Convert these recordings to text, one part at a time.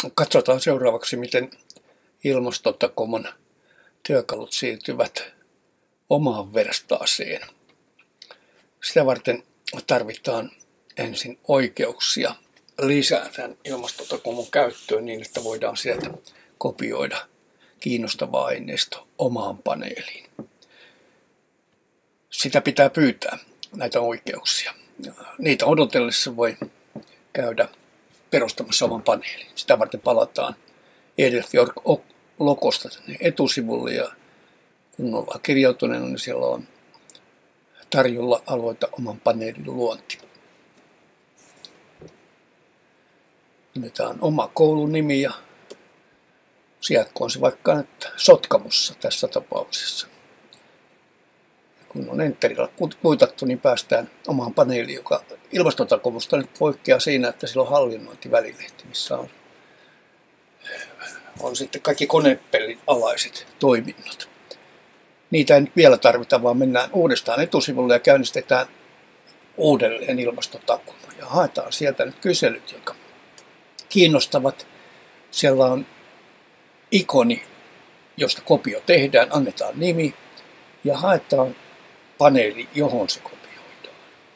Katsotaan seuraavaksi, miten Ilmastotakomon työkalut siirtyvät omaan verstaaseen. Sitä varten tarvitaan ensin oikeuksia lisää tämän Ilmastotakomon käyttöön niin, että voidaan sieltä kopioida kiinnostava aineisto omaan paneeliin. Sitä pitää pyytää, näitä oikeuksia. Niitä odotellessa voi käydä perustamassa oman paneelin. Sitä varten palataan EDF-logosta tänne etusivulle ja kun ollaan kirjautuneena, niin siellä on tarjolla aloita oman paneelin luonti. Annetaan oma koulun nimi ja sijaitkoon se vaikka nyt Sotkamossa tässä tapauksessa. Ja kun on enterillä kuitattu, niin päästään omaan paneeliin, joka Ilmastotakomosta nyt poikkeaa siinä, että sillä on hallinnointivälilehti, missä on sitten kaikki konepellin alaiset toiminnot. Niitä ei nyt vielä tarvita, vaan mennään uudestaan etusivulle ja käynnistetään uudelleen Ilmastotakoma. Ja haetaan sieltä nyt kyselyt, jotka kiinnostavat. Siellä on ikoni, josta kopio tehdään, annetaan nimi ja haetaan paneeli, johon se kopioidaan.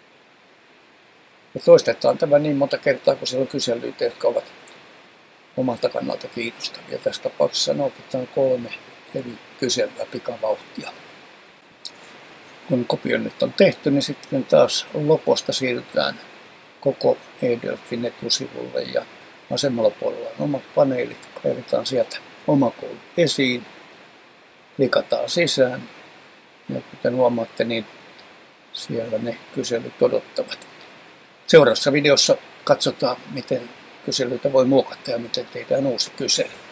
Ja toistetaan tämä niin monta kertaa, kun siellä on kyselyitä, jotka ovat omalta kannalta kiinnostavia. Tässä tapauksessa noudatetaan 3 eri kyselyä pikavauhtia. Kun kopioinnit on tehty, niin sitten taas logosta siirrytään koko EDFin etusivulle ja vasemmalla puolella on omat paneelit. Kaivetaan sieltä oma koulu esiin, klikataan sisään ja kuten huomaatte, niin siellä ne kyselyt odottavat. Seuraavassa videossa katsotaan, miten kyselyitä voi muokata ja miten tehdään uusi kysely.